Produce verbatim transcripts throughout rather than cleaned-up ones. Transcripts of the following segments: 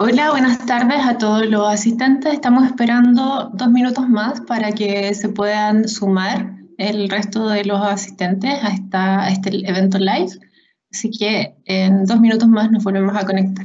Hola, buenas tardes a todos los asistentes. Estamos esperando dos minutos más para que se puedan sumar el resto de los asistentes a, esta, a este evento live. Así que en dos minutos más nos volvemos a conectar.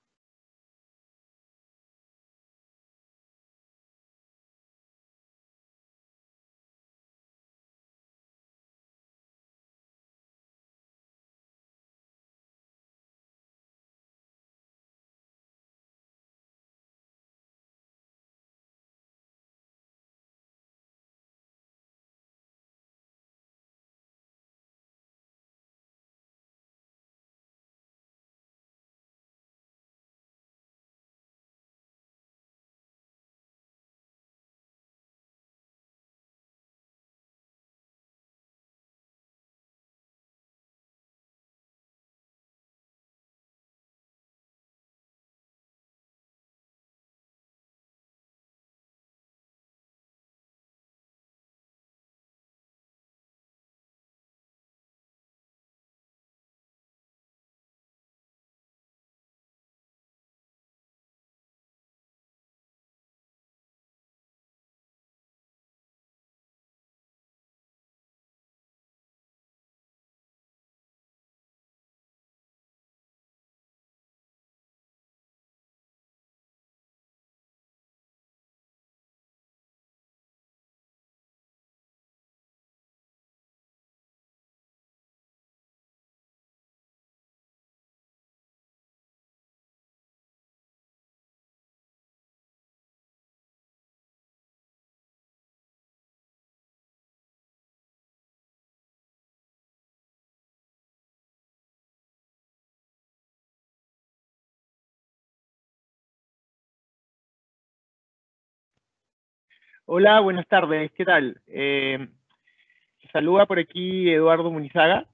Hola, buenas tardes, ¿qué tal? Eh, se saluda por aquí Eduardo Munizaga.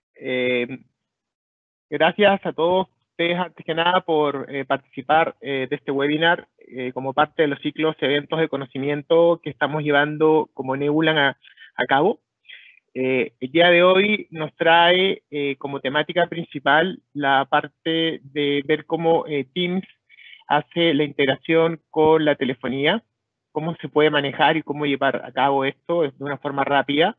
Eh, gracias a todos ustedes, antes que nada, por eh, participar eh, de este webinar eh, como parte de los ciclos eventos de conocimiento que estamos llevando como Nebulan a, a cabo. Eh, el día de hoy nos trae eh, como temática principal la parte de ver cómo eh, Teams hace la integración con la telefonía, cómo se puede manejar y cómo llevar a cabo esto de una forma rápida.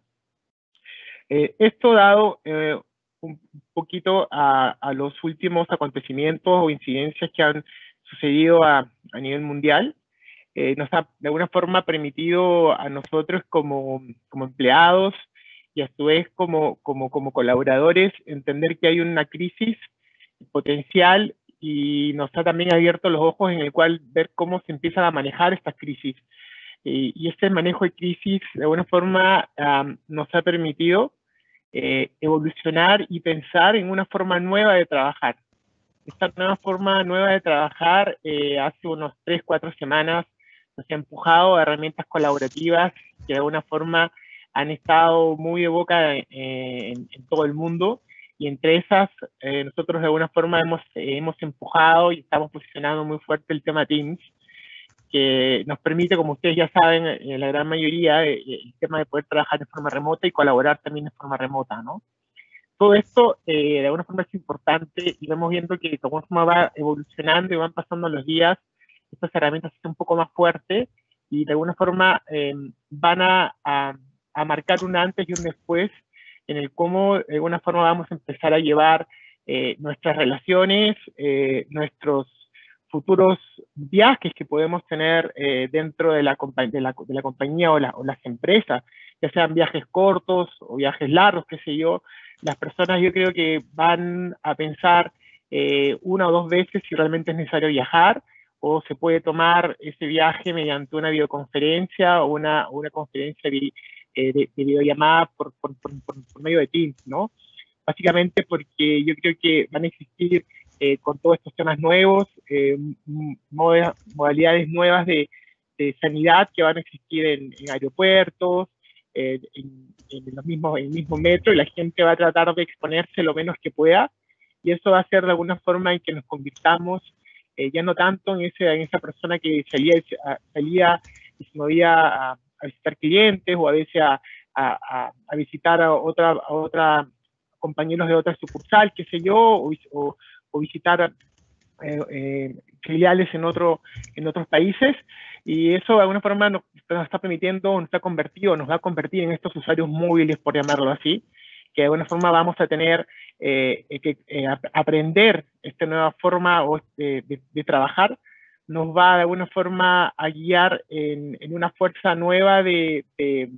Eh, esto dado eh, un poquito a, a, los últimos acontecimientos o incidencias que han sucedido a, a nivel mundial, eh, nos ha de alguna forma permitido a nosotros como, como empleados y a su vez como, como, como colaboradores entender que hay una crisis potencial y nos ha también abierto los ojos en el cual ver cómo se empiezan a manejar estas crisis. Eh, y este manejo de crisis de alguna forma um, nos ha permitido eh, evolucionar y pensar en una forma nueva de trabajar. Esta nueva forma nueva de trabajar eh, hace unos tres, cuatro semanas nos ha empujado a herramientas colaborativas que de alguna forma han estado muy de boca eh, en, en todo el mundo, y entre esas eh, nosotros de alguna forma hemos, eh, hemos empujado y estamos posicionando muy fuerte el tema Teams, que nos permite, como ustedes ya saben, en la gran mayoría, eh, el tema de poder trabajar de forma remota y colaborar también de forma remota, ¿no? Todo esto eh, de alguna forma es importante y vamos viendo que de alguna forma va evolucionando y van pasando los días, estas herramientas se hacen un poco más fuertes y de alguna forma eh, van a, a, a marcar un antes y un después en el cómo de alguna forma vamos a empezar a llevar eh, nuestras relaciones, eh, nuestros futuros viajes que podemos tener eh, dentro de la, de, la, de la compañía o, la, o las empresas, ya sean viajes cortos o viajes largos, qué sé yo. Las personas yo creo que van a pensar eh, una o dos veces si realmente es necesario viajar, o se puede tomar ese viaje mediante una videoconferencia o una, una conferencia de, eh, de, de videollamada por, por, por, por medio de Teams, ¿no? Básicamente porque yo creo que van a existir eh, con todos estos temas nuevos, eh, mod modalidades nuevas de, de sanidad que van a existir en, en aeropuertos, eh, en, en, los mismos, en el mismo metro, y la gente va a tratar de exponerse lo menos que pueda, y eso va a ser de alguna forma en que nos convirtamos eh, ya no tanto en, ese, en esa persona que salía, salía y se movía a, a visitar clientes o a veces a, a, a visitar a otra, a otra compañeros de otra sucursal, qué sé yo, o, o, o visitar eh, eh, filiales en, otro, en otros países, y eso de alguna forma nos, nos está permitiendo, nos ha convertido, nos va a convertir en estos usuarios móviles, por llamarlo así, que de alguna forma vamos a tener eh, que eh, aprender esta nueva forma de, de, de trabajar, nos va de alguna forma a guiar en, en una fuerza nueva de, de,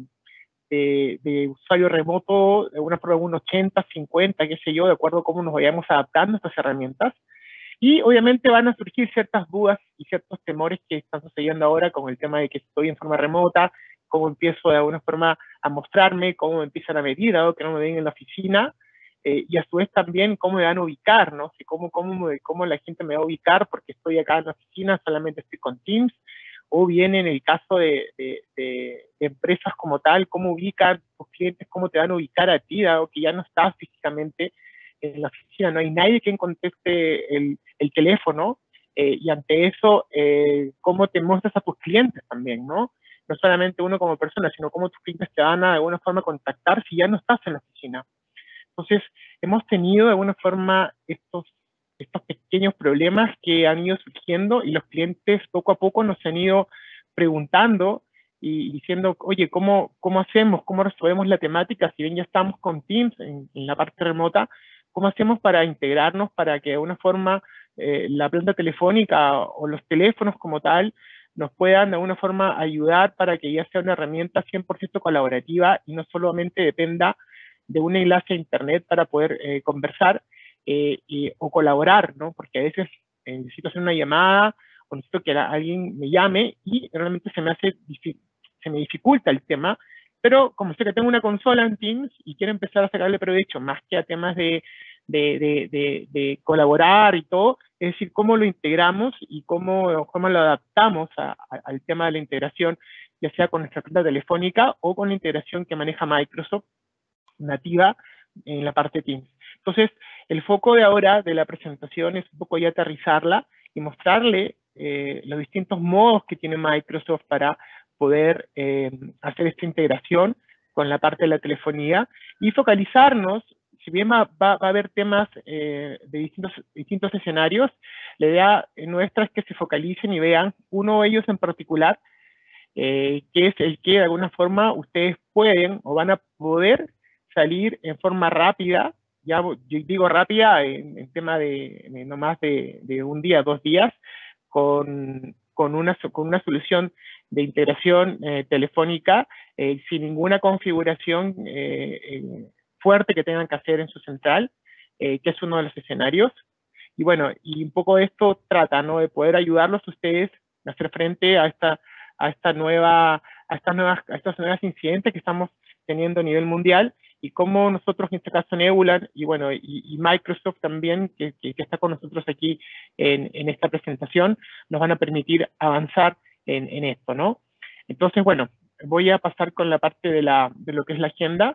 de, de usuario remoto, de alguna forma un ochenta, cincuenta, qué sé yo, de acuerdo a cómo nos vayamos adaptando a estas herramientas. Y obviamente van a surgir ciertas dudas y ciertos temores que están sucediendo ahora con el tema de que estoy en forma remota, cómo empiezo de alguna forma a mostrarme, cómo me empiezan a medir, dado que no me ven en la oficina, eh, y a su vez también cómo me van a ubicar, ¿no? Si cómo, cómo, cómo la gente me va a ubicar porque estoy acá en la oficina, solamente estoy con Teams, o bien en el caso de, de, de, de empresas como tal, cómo ubican tus clientes, cómo te van a ubicar a ti, dado que ya no estás físicamente en la oficina, no hay nadie quien conteste el, el teléfono, eh, y ante eso, eh, cómo te muestras a tus clientes también, ¿no? No solamente uno como persona, sino cómo tus clientes te van a de alguna forma contactar si ya no estás en la oficina. Entonces, hemos tenido de alguna forma estos, estos pequeños problemas que han ido surgiendo y los clientes poco a poco nos han ido preguntando y diciendo, oye, ¿cómo, cómo hacemos? ¿Cómo resolvemos la temática? Si bien ya estamos con Teams en, en la parte remota, ¿cómo hacemos para integrarnos para que de alguna forma eh, la planta telefónica o los teléfonos como tal nos puedan de alguna forma ayudar para que ya sea una herramienta cien por ciento colaborativa y no solamente dependa de un enlace a internet para poder eh, conversar eh, y, o colaborar, ¿no? Porque a veces eh, necesito hacer una llamada o necesito que alguien me llame y realmente se me hace, se me dificulta el tema, pero como sé que tengo una consola en Teams y quiero empezar a sacarle provecho más que a temas de, de, de, de, de colaborar y todo, es decir, cómo lo integramos y cómo, cómo lo adaptamos a, a, al tema de la integración, ya sea con nuestra cuenta telefónica o con la integración que maneja Microsoft nativa en la parte Teams. Entonces, el foco de ahora de la presentación es un poco ya aterrizarla y mostrarle eh, los distintos modos que tiene Microsoft para poder eh, hacer esta integración con la parte de la telefonía y focalizarnos, si bien va, va, va a haber temas eh, de distintos, distintos escenarios, la idea nuestra es que se focalicen y vean uno de ellos en particular, eh, que es el que de alguna forma ustedes pueden o van a poder salir en forma rápida, ya yo digo rápida en, en tema de, de no más de, de un día, dos días, con, con, una, con una solución de integración eh, telefónica eh, sin ninguna configuración eh, eh, fuerte que tengan que hacer en su central, eh, que es uno de los escenarios. Y bueno, y un poco de esto trata, ¿no? De poder ayudarlos a ustedes a hacer frente a esta, a esta nueva, a estas nuevas, a estas nuevas incidentes que estamos teniendo a nivel mundial y cómo nosotros, en este caso Nebula, y bueno, y, y Microsoft también, que, que, que está con nosotros aquí en, en esta presentación, nos van a permitir avanzar en, en esto, ¿no? Entonces, bueno, voy a pasar con la parte de, la, de lo que es la agenda.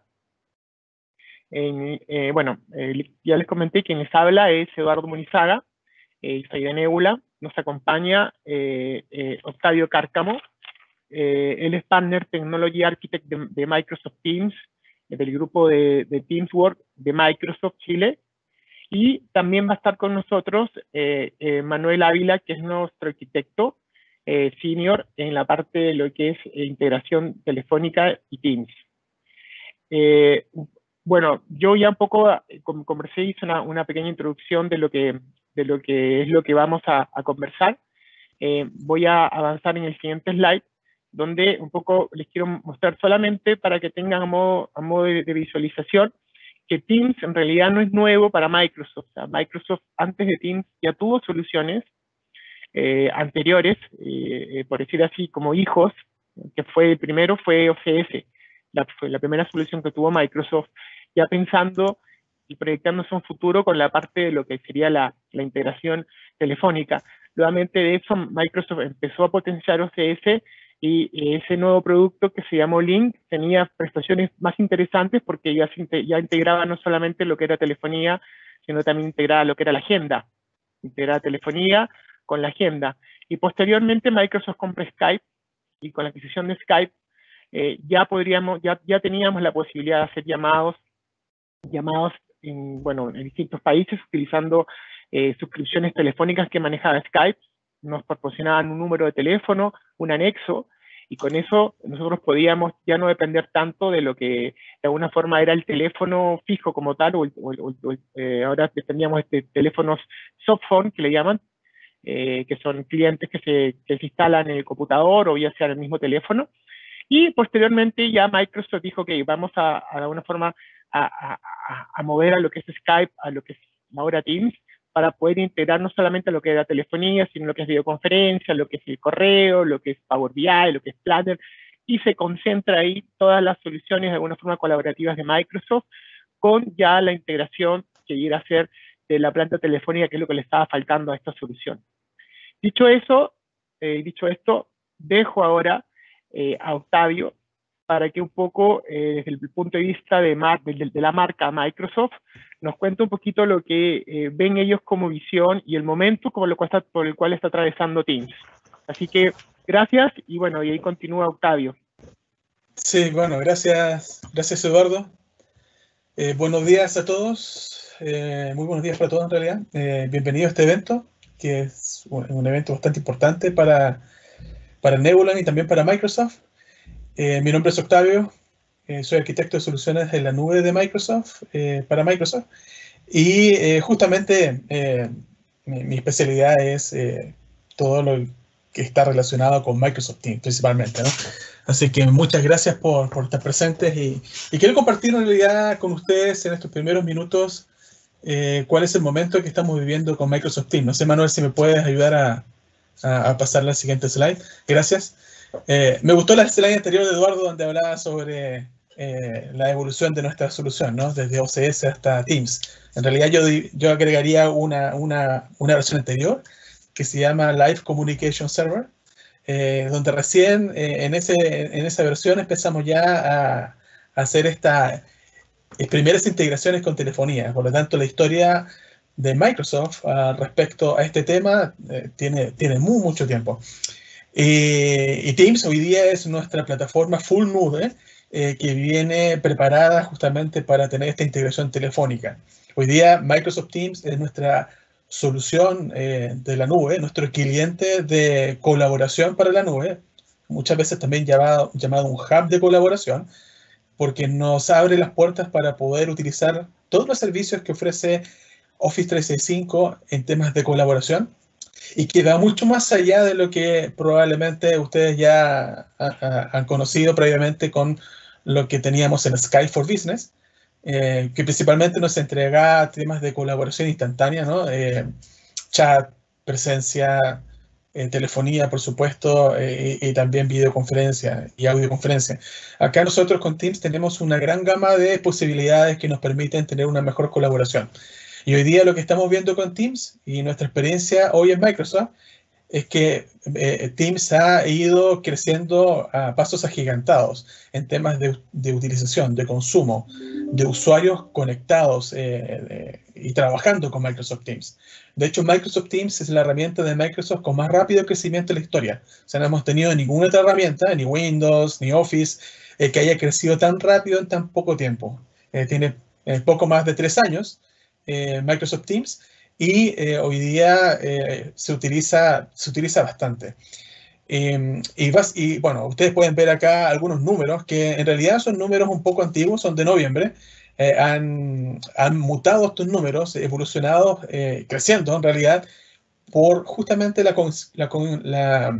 En, eh, bueno, eh, ya les comenté, quien les habla es Eduardo Munizaga, eh, soy de Nebula, nos acompaña eh, eh, Octavio Cárcamo, eh, él es Partner Technology Architect de, de Microsoft Teams, del grupo de, de Teamswork de Microsoft Chile, y también va a estar con nosotros eh, eh, Manuel Ávila, que es nuestro arquitecto eh, senior en la parte de lo que es eh, integración telefónica y Teams. Eh, bueno, yo ya un poco conversé, hice una, una pequeña introducción de lo que, de lo que es lo que vamos a, a conversar. Eh, voy a avanzar en el siguiente slide, donde un poco les quiero mostrar solamente para que tengan a modo, a modo de, de visualización que Teams en realidad no es nuevo para Microsoft. O sea, Microsoft antes de Teams ya tuvo soluciones eh, anteriores, eh, por decir así, como hijos, que fue el primero fue O C S, la, fue la primera solución que tuvo Microsoft, ya pensando y proyectándose un futuro con la parte de lo que sería la, la integración telefónica. Nuevamente de eso Microsoft empezó a potenciar O C S y ese nuevo producto que se llamó Lync tenía prestaciones más interesantes porque ya, se, ya integraba no solamente lo que era telefonía, sino también integraba lo que era la agenda. Integraba telefonía con la agenda. Y posteriormente Microsoft compra Skype y con la adquisición de Skype eh, ya podríamos, ya, ya teníamos la posibilidad de hacer llamados, llamados en, bueno, en distintos países utilizando eh, suscripciones telefónicas que manejaba Skype nos proporcionaban un número de teléfono, un anexo, y con eso nosotros podíamos ya no depender tanto de lo que de alguna forma era el teléfono fijo como tal, o, o, o eh, ahora teníamos este, teléfonos softphone, que le llaman, eh, que son clientes que se, que se instalan en el computador o ya sea en el mismo teléfono. Y posteriormente ya Microsoft dijo que vamos a, a de alguna forma a, a, a mover a lo que es Skype, a lo que es ahora Teams, para poder integrar no solamente lo que es la telefonía, sino lo que es videoconferencia, lo que es el correo, lo que es Power B I, lo que es Planner, y se concentra ahí todas las soluciones de alguna forma colaborativas de Microsoft, con ya la integración que llega a ser de la planta telefónica, que es lo que le estaba faltando a esta solución. Dicho eso, eh, dicho esto, dejo ahora eh, a Octavio para que un poco, eh, desde el punto de vista de, mar de, de la marca Microsoft, nos cuente un poquito lo que eh, ven ellos como visión y el momento como lo cual está, por el cual está atravesando Teams. Así que gracias y bueno, y ahí continúa Octavio. Sí, bueno, gracias, gracias Eduardo. Eh, buenos días a todos, eh, muy buenos días para todos en realidad. Eh, bienvenido a este evento, que es un, un evento bastante importante para, para Nebulan y también para Microsoft. Eh, mi nombre es Octavio, eh, soy arquitecto de soluciones en la nube de Microsoft, eh, para Microsoft, y eh, justamente eh, mi, mi especialidad es eh, todo lo que está relacionado con Microsoft Teams principalmente, ¿no? Así que muchas gracias por, por estar presentes y, y quiero compartir en realidad con ustedes en estos primeros minutos eh, cuál es el momento que estamos viviendo con Microsoft Teams. No sé, Manuel, si me puedes ayudar a, a, a pasar la siguiente slide. Gracias. Eh, me gustó la slide anterior de Eduardo donde hablaba sobre eh, la evolución de nuestra solución, ¿no? Desde O C S hasta Teams. En realidad yo, yo agregaría una, una, una versión anterior que se llama Live Communication Server, eh, donde recién eh, en, ese, en esa versión empezamos ya a, a hacer estas primeras integraciones con telefonía. Por lo tanto, la historia de Microsoft uh, respecto a este tema eh, tiene, tiene muy, mucho tiempo. Eh, y Teams hoy día es nuestra plataforma full nube eh, que viene preparada justamente para tener esta integración telefónica. Hoy día Microsoft Teams es nuestra solución eh, de la nube, nuestro cliente de colaboración para la nube, muchas veces también llamado, llamado un hub de colaboración, porque nos abre las puertas para poder utilizar todos los servicios que ofrece Office trescientos sesenta y cinco en temas de colaboración, y que va mucho más allá de lo que probablemente ustedes ya ha, ha, han conocido previamente con lo que teníamos en Skype for Business, eh, que principalmente nos entrega temas de colaboración instantánea, ¿no? Eh, chat, presencia, eh, telefonía, por supuesto, eh, y, y también videoconferencia y audioconferencia. Acá nosotros con Teams tenemos una gran gama de posibilidades que nos permiten tener una mejor colaboración. Y hoy día lo que estamos viendo con Teams y nuestra experiencia hoy en Microsoft es que eh, Teams ha ido creciendo a pasos agigantados en temas de, de utilización, de consumo, de usuarios conectados eh, eh, y trabajando con Microsoft Teams. De hecho, Microsoft Teams es la herramienta de Microsoft con más rápido crecimiento en la historia. O sea, no hemos tenido ninguna otra herramienta, ni Windows, ni Office, eh, que haya crecido tan rápido en tan poco tiempo. Eh, tiene eh, poco más de tres años. Eh, Microsoft Teams, y eh, hoy día eh, se, utiliza, se utiliza bastante. Eh, y, vas, y bueno, ustedes pueden ver acá algunos números que en realidad son números un poco antiguos, son de noviembre. Eh, han, han mutado estos números, evolucionados, eh, creciendo en realidad, por justamente la, la, la,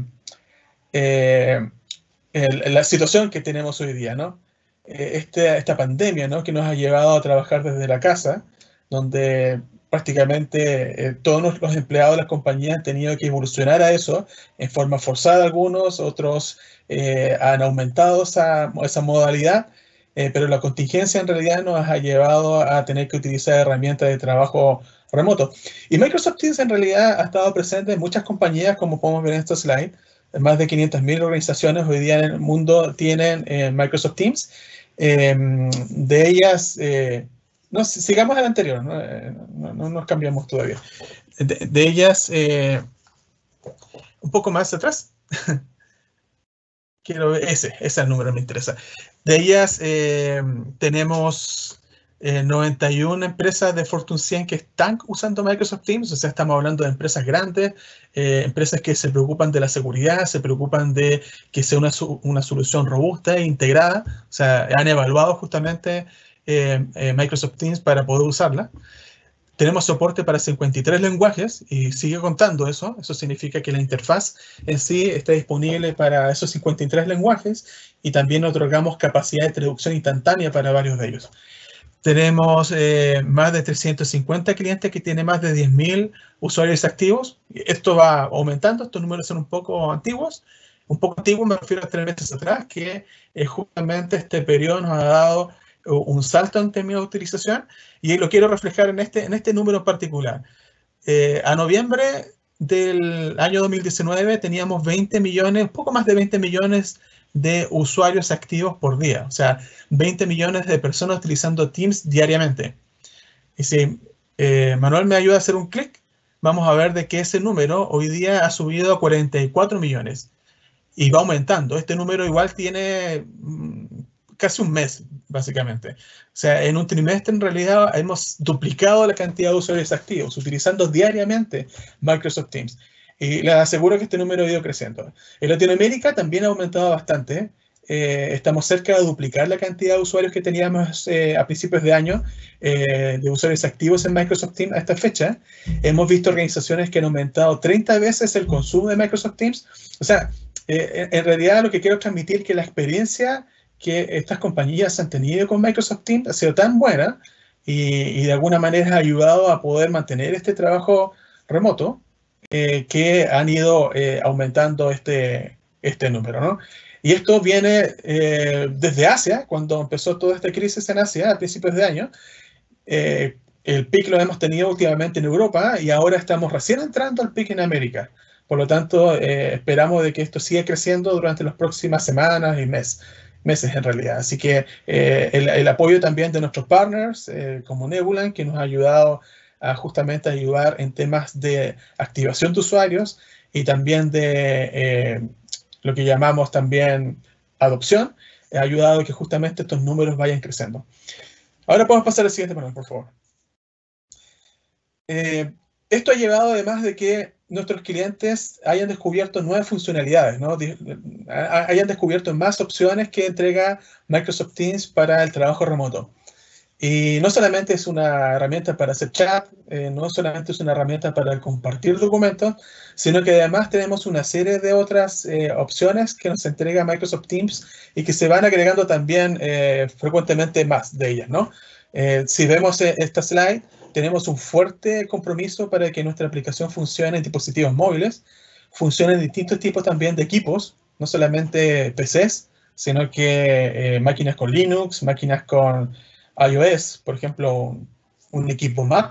eh, el, la situación que tenemos hoy día, ¿no? Eh, este, esta pandemia, ¿no? Que nos ha llevado a trabajar desde la casa, donde prácticamente eh, todos los empleados de las compañías han tenido que evolucionar a eso en forma forzada algunos, otros eh, han aumentado esa, esa modalidad, eh, pero la contingencia en realidad nos ha llevado a tener que utilizar herramientas de trabajo remoto. Y Microsoft Teams en realidad ha estado presente en muchas compañías, como podemos ver en esta slide. Más de quinientas mil organizaciones hoy día en el mundo tienen eh, Microsoft Teams. Eh, de ellas... Eh, No, sigamos al anterior, no, no, no nos cambiamos todavía. De, de ellas, eh, un poco más atrás. Quiero ver, ese, ese número me interesa. De ellas eh, tenemos eh, noventa y una empresas de Fortune cien que están usando Microsoft Teams. O sea, estamos hablando de empresas grandes, eh, empresas que se preocupan de la seguridad, se preocupan de que sea una, una solución robusta e integrada. O sea, han evaluado justamente eh, eh, Microsoft Teams para poder usarla. Tenemos soporte para cincuenta y tres lenguajes y sigue contando eso. Eso significa que la interfaz en sí está disponible para esos cincuenta y tres lenguajes y también otorgamos capacidad de traducción instantánea para varios de ellos. Tenemos eh, más de trescientos cincuenta clientes que tienen más de diez mil usuarios activos. Esto va aumentando, estos números son un poco antiguos. Un poco antiguos me refiero a tres meses atrás, que eh, justamente este periodo nos ha dado un salto en términos de utilización y lo quiero reflejar en este, en este número en particular. Eh, a noviembre del año dos mil diecinueve teníamos veinte millones, un poco más de veinte millones de usuarios activos por día. O sea, veinte millones de personas utilizando Teams diariamente. Y si eh, Manuel me ayuda a hacer un clic, vamos a ver de que ese número hoy día ha subido a cuarenta y cuatro millones. Y va aumentando. Este número igual tiene mmm, casi un mes, básicamente. O sea, en un trimestre en realidad hemos duplicado la cantidad de usuarios activos, utilizando diariamente Microsoft Teams. Y les aseguro que este número ha ido creciendo. En Latinoamérica también ha aumentado bastante. Eh, estamos cerca de duplicar la cantidad de usuarios que teníamos eh, a principios de año, eh, de usuarios activos en Microsoft Teams a esta fecha. Hemos visto organizaciones que han aumentado treinta veces el consumo de Microsoft Teams. O sea, eh, en realidad lo que quiero transmitir es que la experiencia que estas compañías han tenido con Microsoft Teams ha sido tan buena y, y de alguna manera ha ayudado a poder mantener este trabajo remoto, eh, que han ido eh, aumentando este, este número, ¿no? Y esto viene eh, desde Asia, cuando empezó toda esta crisis en Asia a principios de año. Eh, el pic lo hemos tenido últimamente en Europa y ahora estamos recién entrando al pic en América. Por lo tanto, eh, esperamos de que esto siga creciendo durante las próximas semanas y meses. meses en realidad. Así que eh, el, el apoyo también de nuestros partners, eh, como Nebulan, que nos ha ayudado a justamente ayudar en temas de activación de usuarios y también de eh, lo que llamamos también adopción, ha ayudado a que justamente estos números vayan creciendo. Ahora podemos pasar al siguiente panel, por favor. Eh, esto ha llevado además de que nuestros clientes hayan descubierto nuevas funcionalidades, ¿no? Hayan descubierto más opciones que entrega Microsoft Teams para el trabajo remoto. Y no solamente es una herramienta para hacer chat, eh, no solamente es una herramienta para compartir documentos, sino que además tenemos una serie de otras eh, opciones que nos entrega Microsoft Teams y que se van agregando también eh, frecuentemente más de ellas, ¿no? Eh, si vemos esta slide, tenemos un fuerte compromiso para que nuestra aplicación funcione en dispositivos móviles, funcione en distintos tipos también de equipos, no solamente P Cs, sino que eh, máquinas con Linux, máquinas con iOS, por ejemplo, un, un equipo Mac,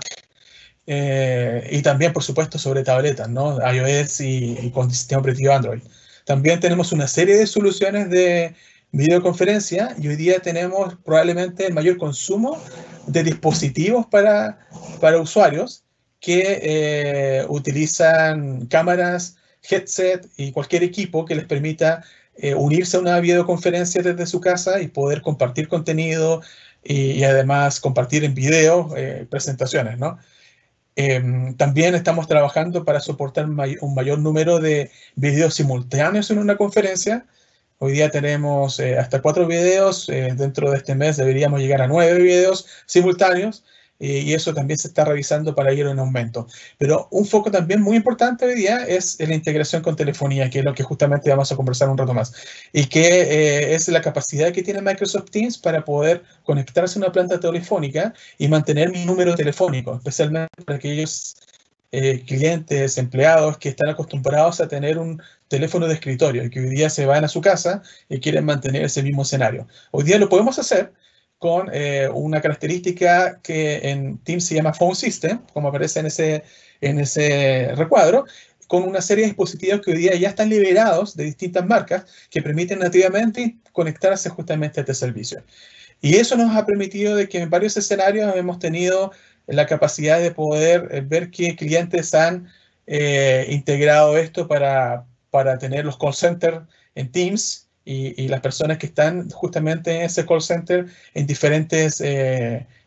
eh, y también, por supuesto, sobre tabletas, ¿no? iOS y, y con sistema operativo Android. También tenemos una serie de soluciones de videoconferencia y hoy día tenemos probablemente el mayor consumo de dispositivos para, para usuarios que eh, utilizan cámaras, headset y cualquier equipo que les permita eh, unirse a una videoconferencia desde su casa y poder compartir contenido y, y además compartir en video eh, presentaciones, ¿no? Eh, también estamos trabajando para soportar may un mayor número de videos simultáneos en una conferencia. Hoy día tenemos eh, hasta cuatro videos, eh, dentro de este mes deberíamos llegar a nueve videos simultáneos eh, y eso también se está revisando para ir en aumento. Pero un foco también muy importante hoy día es la integración con telefonía, que es lo que justamente vamos a conversar un rato más, y que eh, es la capacidad que tiene Microsoft Teams para poder conectarse a una planta telefónica y mantener mi número telefónico, especialmente para aquellos Eh, clientes, empleados que están acostumbrados a tener un teléfono de escritorio y que hoy día se van a su casa y quieren mantener ese mismo escenario. Hoy día lo podemos hacer con eh, una característica que en Teams se llama Phone System, como aparece en ese, en ese recuadro, con una serie de dispositivos que hoy día ya están liberados de distintas marcas que permiten nativamente conectarse justamente a este servicio. Y eso nos ha permitido de que en varios escenarios hemos tenido la capacidad de poder ver qué clientes han eh, integrado esto para, para tener los call centers en Teams y, y las personas que están justamente en ese call center en diferentes eh,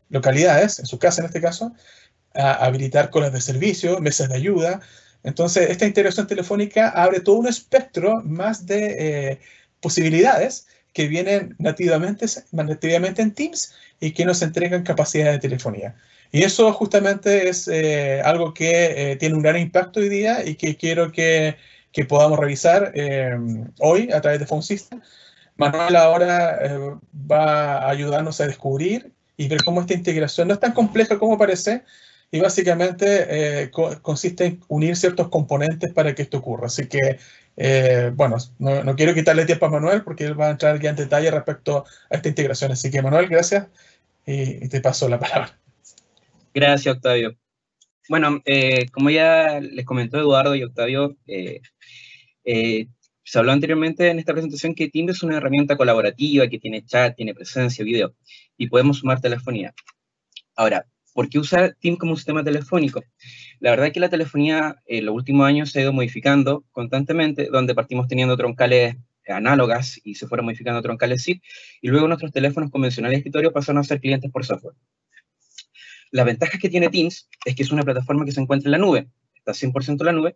localidades, en su casa en este caso, a habilitar colas de servicio, mesas de ayuda. Entonces, esta integración telefónica abre todo un espectro más de eh, posibilidades que vienen nativamente, nativamente en Teams y que nos entregan capacidad de telefonía. Y eso justamente es eh, algo que eh, tiene un gran impacto hoy día y que quiero que, que podamos revisar eh, hoy a través de Phone System. Manuel ahora eh, va a ayudarnos a descubrir y ver cómo esta integración no es tan compleja como parece, y básicamente eh, co consiste en unir ciertos componentes para que esto ocurra. Así que, eh, bueno, no, no quiero quitarle tiempo a Manuel porque él va a entrar ya en detalle respecto a esta integración. Así que, Manuel, gracias y, y te paso la palabra. Gracias, Octavio. Bueno, eh, como ya les comentó Eduardo y Octavio, eh, eh, se habló anteriormente en esta presentación que Teams es una herramienta colaborativa que tiene chat, tiene presencia, video, y podemos sumar telefonía. Ahora, ¿por qué usar Teams como un sistema telefónico? La verdad es que la telefonía en los últimos años se ha ido modificando constantemente, donde partimos teniendo troncales análogas y se fueron modificando troncales S I P, y luego nuestros teléfonos convencionales de escritorio pasaron a ser clientes por software. Las ventajas que tiene Teams es que es una plataforma que se encuentra en la nube, está cien por ciento en la nube,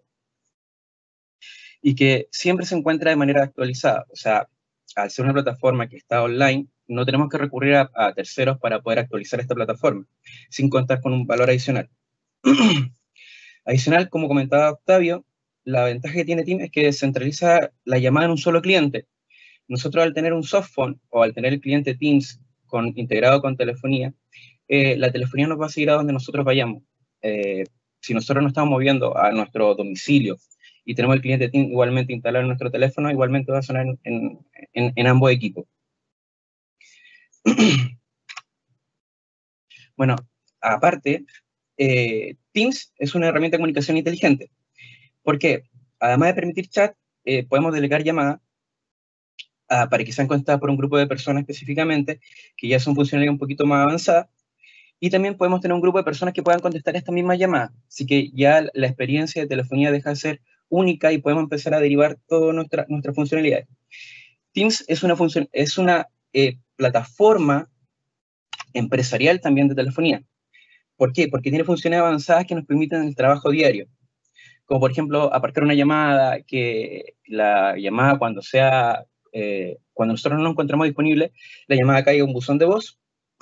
y que siempre se encuentra de manera actualizada. O sea, al ser una plataforma que está online, no tenemos que recurrir a, a terceros para poder actualizar esta plataforma, sin contar con un valor adicional. Adicional, como comentaba Octavio, la ventaja que tiene Teams es que centraliza la llamada en un solo cliente. Nosotros al tener un softphone o al tener el cliente Teams con, integrado con telefonía, eh, la telefonía nos va a seguir a donde nosotros vayamos. Eh, si nosotros nos estamos moviendo a nuestro domicilio y tenemos el cliente Teams igualmente instalado en nuestro teléfono, igualmente va a sonar en, en, en, en ambos equipos. Bueno, aparte, eh, Teams es una herramienta de comunicación inteligente. ¿Por qué? Además de permitir chat, eh, podemos delegar llamadas uh, para que sean contestadas por un grupo de personas específicamente, que ya son funcionalidades un poquito más avanzadas, y también podemos tener un grupo de personas que puedan contestar esta misma llamada. Así que ya la experiencia de telefonía deja de ser única y podemos empezar a derivar todas nuestra, nuestras funcionalidades. Teams es una, función, es una eh, plataforma empresarial también de telefonía. ¿Por qué? Porque tiene funciones avanzadas que nos permiten el trabajo diario. Como por ejemplo, aparcar una llamada, que la llamada cuando sea, eh, cuando nosotros no nos encontramos disponibles, la llamada caiga en un buzón de voz.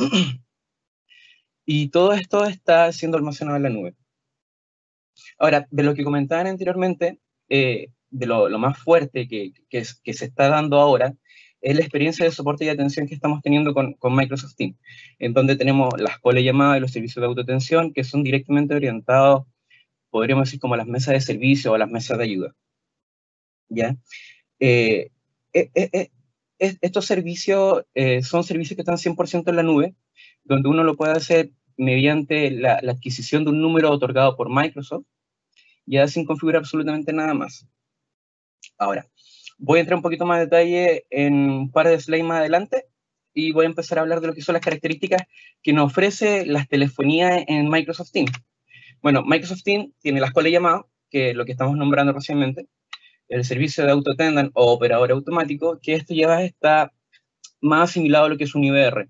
Y todo esto está siendo almacenado en la nube. Ahora, de lo que comentaban anteriormente, eh, de lo, lo más fuerte que, que, que se está dando ahora, es la experiencia de soporte y atención que estamos teniendo con, con Microsoft Teams, en donde tenemos las llamadas y los servicios de autoatención que son directamente orientados, podríamos decir, como a las mesas de servicio o a las mesas de ayuda. ¿Ya? Eh, eh, eh, eh, estos servicios eh, son servicios que están cien por ciento en la nube, donde uno lo puede hacer mediante la, la adquisición de un número otorgado por Microsoft, ya sin configurar absolutamente nada más. Ahora, voy a entrar un poquito más de detalle en un par de slides más adelante y voy a empezar a hablar de lo que son las características que nos ofrece las telefonías en Microsoft Teams. Bueno, Microsoft Teams tiene las colas llamadas, que es lo que estamos nombrando recientemente, el servicio de autoattendant o operador automático, que esto ya está más asimilado a lo que es un I V R.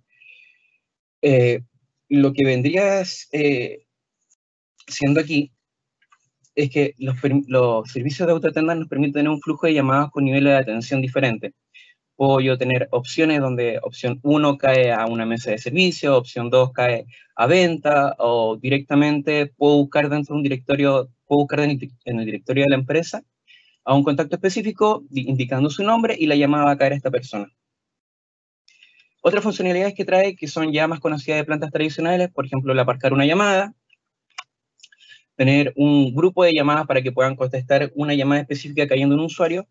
Eh, lo que vendría eh, siendo aquí es que los, los servicios de autoattendant nos permiten tener un flujo de llamadas con niveles de atención diferentes. Puedo yo tener opciones donde opción uno cae a una mesa de servicio, opción dos cae a venta, o directamente puedo buscar dentro de un directorio, puedo buscar en el, en el directorio de la empresa a un contacto específico indicando su nombre y la llamada va a caer a esta persona. Otras funcionalidades que trae, que son ya más conocidas de plantas tradicionales, por ejemplo, el aparcar una llamada, tener un grupo de llamadas para que puedan contestar una llamada específica cayendo en un usuario,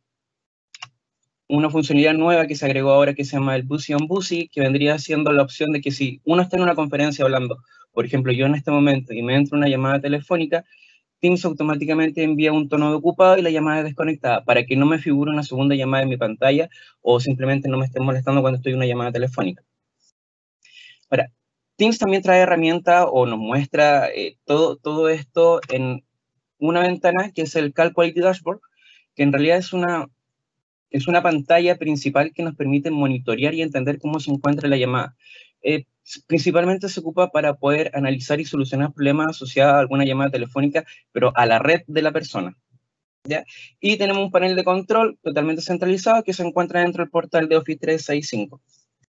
una funcionalidad nueva que se agregó ahora que se llama el Busy on Busy, que vendría siendo la opción de que si uno está en una conferencia hablando, por ejemplo, yo en este momento, y me entra una llamada telefónica, Teams automáticamente envía un tono de ocupado y la llamada es desconectada, para que no me figure una segunda llamada en mi pantalla o simplemente no me esté molestando cuando estoy en una llamada telefónica. Ahora, Teams también trae herramientas o nos muestra eh, todo, todo esto en una ventana que es el Call Quality Dashboard, que en realidad es una, es una pantalla principal que nos permite monitorear y entender cómo se encuentra la llamada. Eh, Principalmente se ocupa para poder analizar y solucionar problemas asociados a alguna llamada telefónica, pero a la red de la persona, ¿ya? Y tenemos un panel de control totalmente centralizado que se encuentra dentro del portal de Office trescientos sesenta y cinco.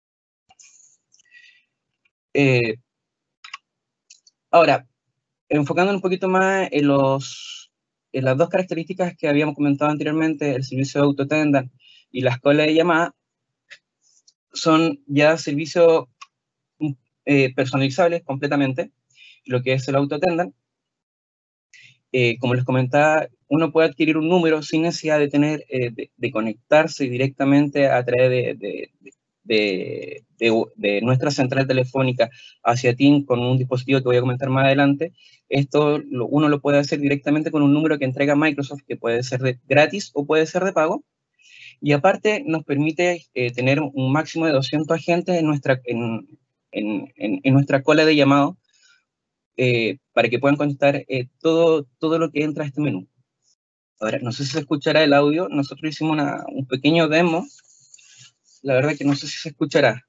Eh, ahora, enfocándonos un poquito más en, los, en las dos características que habíamos comentado anteriormente, el servicio de autotenda y las colas de llamada, son ya servicios eh, personalizables completamente, lo que es el autotenda. Eh, como les comentaba, uno puede adquirir un número sin necesidad de tener, eh, de, de conectarse directamente a través de, de, de, de, de nuestra central telefónica hacia T I M con un dispositivo que voy a comentar más adelante. Esto lo, uno lo puede hacer directamente con un número que entrega Microsoft, que puede ser de gratis o puede ser de pago. Y aparte nos permite eh, tener un máximo de doscientos agentes en nuestra, en, en, en, en nuestra cola de llamado, eh, para que puedan contestar eh, todo, todo lo que entra a este menú. Ahora, no sé si se escuchará el audio. Nosotros hicimos una, un pequeño demo. La verdad que no sé si se escuchará.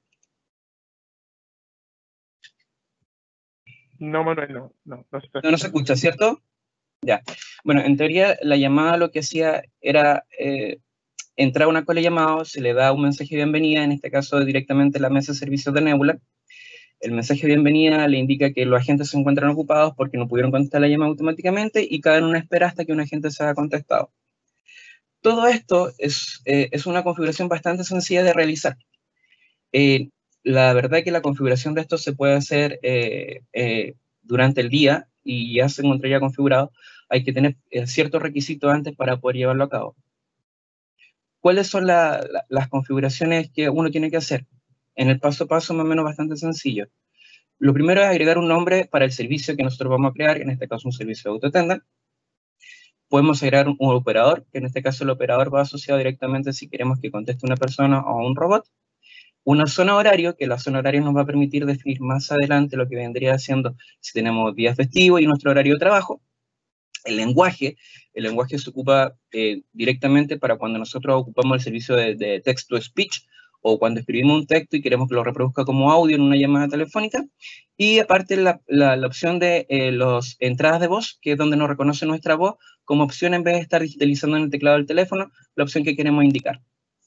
No, Manuel, no. No, no, se, no, no se escucha, ¿cierto? Ya. Bueno, en teoría, la llamada lo que hacía era eh, entrar a una cola de llamado, se le da un mensaje de bienvenida, en este caso directamente la mesa de servicios de Nebula. El mensaje de bienvenida le indica que los agentes se encuentran ocupados porque no pudieron contestar la llamada automáticamente y cada una espera hasta que un agente se haya contestado. Todo esto es, eh, es una configuración bastante sencilla de realizar. Eh, la verdad que la configuración de esto se puede hacer eh, eh, durante el día y ya se encontraría configurado. Hay que tener eh, ciertos requisitos antes para poder llevarlo a cabo. ¿Cuáles son la, la, las configuraciones que uno tiene que hacer? En el paso a paso más o menos bastante sencillo. Lo primero es agregar un nombre para el servicio que nosotros vamos a crear, en este caso un servicio de autotenda. Podemos agregar un, un operador, que en este caso el operador va asociado directamente si queremos que conteste una persona o un robot. Una zona horario, que la zona horario nos va a permitir definir más adelante lo que vendría siendo si tenemos días festivos y nuestro horario de trabajo. El lenguaje, el lenguaje se ocupa eh, directamente para cuando nosotros ocupamos el servicio de, de text-to-speech, o cuando escribimos un texto y queremos que lo reproduzca como audio en una llamada telefónica. Y aparte la, la, la opción de eh, las entradas de voz, que es donde nos reconoce nuestra voz, como opción en vez de estar digitalizando en el teclado del teléfono, la opción que queremos indicar.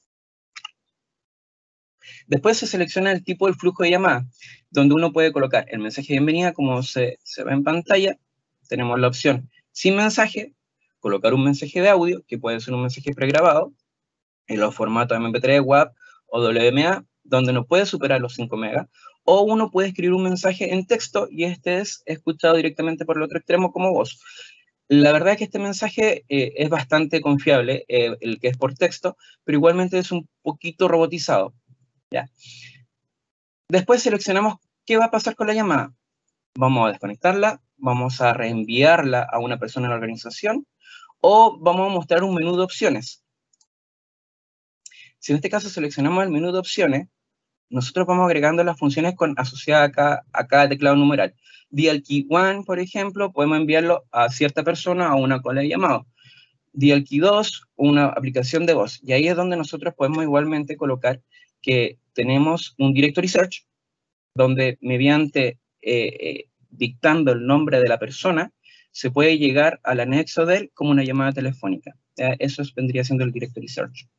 Después se selecciona el tipo del flujo de llamada, donde uno puede colocar el mensaje de bienvenida, como se, se ve en pantalla. Tenemos la opción sin mensaje, colocar un mensaje de audio, que puede ser un mensaje pregrabado, en los formatos eme pe tres, W A V o doble u eme a, donde no puede superar los cinco megas, o uno puede escribir un mensaje en texto y este es escuchado directamente por el otro extremo como voz. La verdad es que este mensaje eh, es bastante confiable, eh, el que es por texto, pero igualmente es un poquito robotizado. ¿Ya? Después seleccionamos qué va a pasar con la llamada. Vamos a desconectarla, vamos a reenviarla a una persona en la organización, o vamos a mostrar un menú de opciones. Si en este caso seleccionamos el menú de opciones, nosotros vamos agregando las funciones con, asociadas a cada, a cada teclado numeral. Dial Key uno, por ejemplo, podemos enviarlo a cierta persona a una cola de llamado. Dial Key dos, una aplicación de voz. Y ahí es donde nosotros podemos igualmente colocar que tenemos un directory search, donde mediante eh, eh, dictando el nombre de la persona, se puede llegar al anexo de él como una llamada telefónica. Eh, eso vendría siendo el directory search.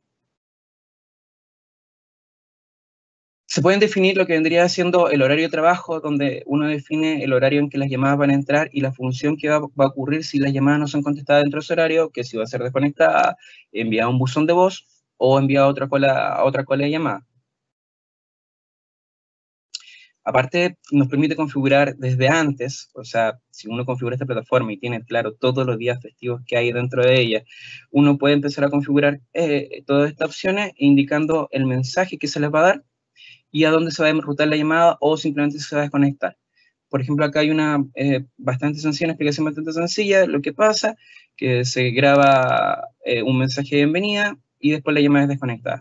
Se pueden definir lo que vendría siendo el horario de trabajo, donde uno define el horario en que las llamadas van a entrar y la función que va, va a ocurrir si las llamadas no son contestadas dentro de ese horario, que si va a ser desconectada, enviada a un buzón de voz o enviada a otra cola, a otra cola de llamada. Aparte, nos permite configurar desde antes, o sea, si uno configura esta plataforma y tiene claro todos los días festivos que hay dentro de ella, uno puede empezar a configurar eh, todas estas opciones indicando el mensaje que se les va a dar y a dónde se va a enrutar la llamada o simplemente se va a desconectar. Por ejemplo, acá hay una eh, bastante sencilla, una explicación bastante sencilla. Lo que pasa que se graba eh, un mensaje de bienvenida y después la llamada es desconectada.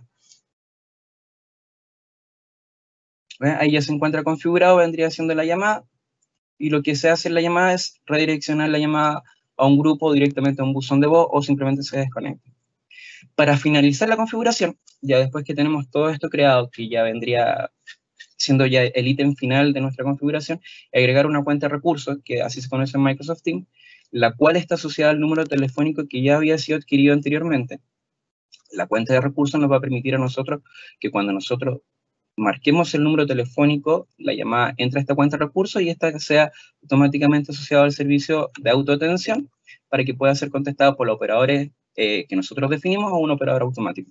¿Ven? Ahí ya se encuentra configurado, vendría siendo la llamada, y lo que se hace en la llamada es redireccionar la llamada a un grupo, directamente a un buzón de voz, o simplemente se desconecta. Para finalizar la configuración, ya después que tenemos todo esto creado, que ya vendría siendo ya el ítem final de nuestra configuración, agregar una cuenta de recursos, que así se conoce en Microsoft Teams, la cual está asociada al número telefónico que ya había sido adquirido anteriormente. La cuenta de recursos nos va a permitir a nosotros que cuando nosotros marquemos el número telefónico, la llamada entra a esta cuenta de recursos y esta sea automáticamente asociada al servicio de autoatención para que pueda ser contestado por los operadores eh, que nosotros definimos o un operador automático.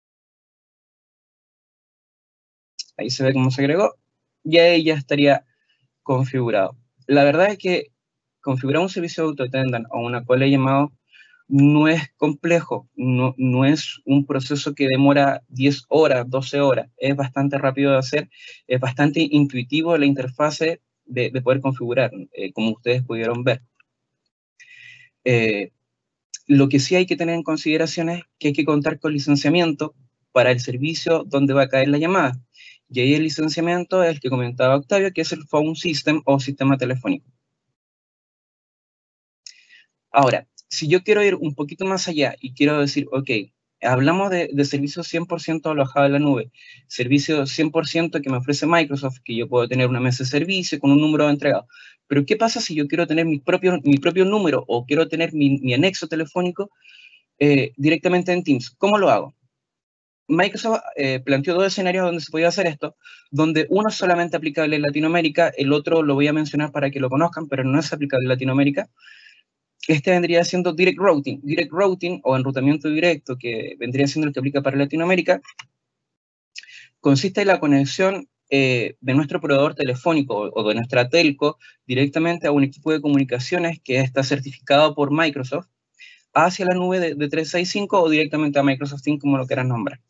Ahí se ve cómo se agregó y ahí ya estaría configurado. La verdad es que configurar un servicio de autoattendant o una cola de llamado no es complejo, no, no es un proceso que demora diez horas, doce horas, es bastante rápido de hacer, es bastante intuitivo la interfase de, de poder configurar, eh, como ustedes pudieron ver. Eh, lo que sí hay que tener en consideración es que hay que contar con licenciamiento para el servicio donde va a caer la llamada. Y ahí el licenciamiento es el que comentaba Octavio, que es el Phone System o sistema telefónico. Ahora, si yo quiero ir un poquito más allá y quiero decir, ok, hablamos de, de servicios cien por ciento alojados en la nube, servicios cien por ciento que me ofrece Microsoft, que yo puedo tener una mesa de servicio con un número de entregado. Pero ¿qué pasa si yo quiero tener mi propio, mi propio número o quiero tener mi, mi anexo telefónico eh, directamente en Teams? ¿Cómo lo hago? Microsoft eh, planteó dos escenarios donde se podía hacer esto, donde uno es solamente aplicable en Latinoamérica, el otro lo voy a mencionar para que lo conozcan, pero no es aplicable en Latinoamérica. Este vendría siendo Direct Routing. Direct Routing o enrutamiento directo, que vendría siendo el que aplica para Latinoamérica, consiste en la conexión eh, de nuestro proveedor telefónico o, o de nuestra telco directamente a un equipo de comunicaciones que está certificado por Microsoft hacia la nube de, de trescientos sesenta y cinco o directamente a Microsoft Teams, como lo quieran nombrar.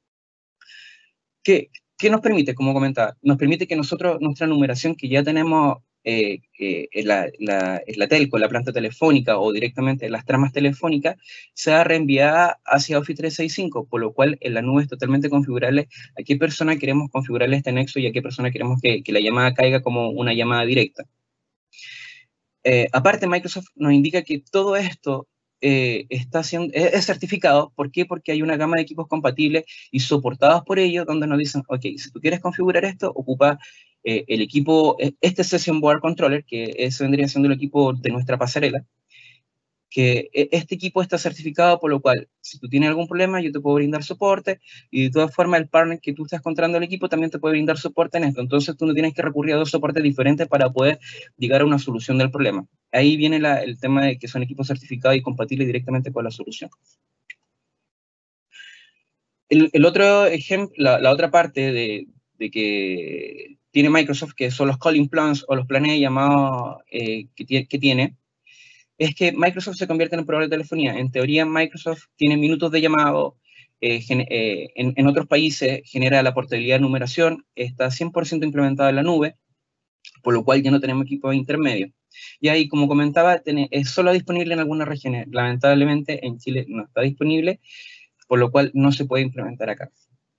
¿Qué, ¿Qué nos permite? Como comentaba, nos permite que nosotros, nuestra numeración que ya tenemos eh, eh, en, la, la, en la telco, la planta telefónica o directamente en las tramas telefónicas, sea reenviada hacia Office trescientos sesenta y cinco, por lo cual en la nube es totalmente configurable a qué persona queremos configurarle este nexo y a qué persona queremos que, que la llamada caiga como una llamada directa. Eh, aparte, Microsoft nos indica que todo esto Eh, está siendo, es, es certificado. ¿Por qué? Porque hay una gama de equipos compatibles y soportados por ellos, donde nos dicen, ok, si tú quieres configurar esto, ocupa eh, el equipo, este Session Board Controller, que ese vendría siendo el equipo de nuestra pasarela, que este equipo está certificado, por lo cual, si tú tienes algún problema, yo te puedo brindar soporte, y de todas formas, el partner que tú estás contratando el equipo también te puede brindar soporte en esto. Entonces, tú no tienes que recurrir a dos soportes diferentes para poder llegar a una solución del problema. Ahí viene la, el tema de que son equipos certificados y compatibles directamente con la solución. El, el otro ejemplo, la, la otra parte de, de que tiene Microsoft, que son los calling plans o los planes de llamado eh, que, que tiene, es que Microsoft se convierte en un proveedor de telefonía. En teoría, Microsoft tiene minutos de llamado, eh, eh, en, en otros países genera la portabilidad de numeración, está cien por ciento implementado en la nube, por lo cual ya no tenemos equipos intermedios. Y ahí, como comentaba, tiene, es solo disponible en algunas regiones. Lamentablemente, en Chile no está disponible, por lo cual no se puede implementar acá.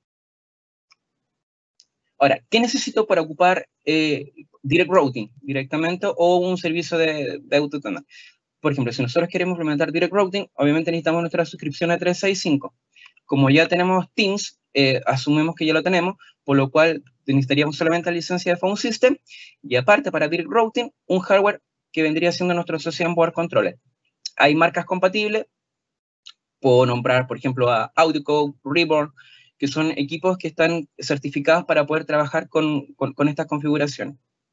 Ahora, ¿qué necesito para ocupar eh, Direct Routing directamente o un servicio de, de autotenda? Por ejemplo, si nosotros queremos implementar Direct Routing, obviamente necesitamos nuestra suscripción a trescientos sesenta y cinco. Como ya tenemos Teams, eh, asumimos que ya lo tenemos, por lo cual necesitaríamos solamente la licencia de Phone System y aparte para Direct Routing, un hardware que vendría siendo nuestro Session Board Controller. Hay marcas compatibles, puedo nombrar, por ejemplo, a AudioCode, Reborn, que son equipos que están certificados para poder trabajar con, con, con estas configuraciones.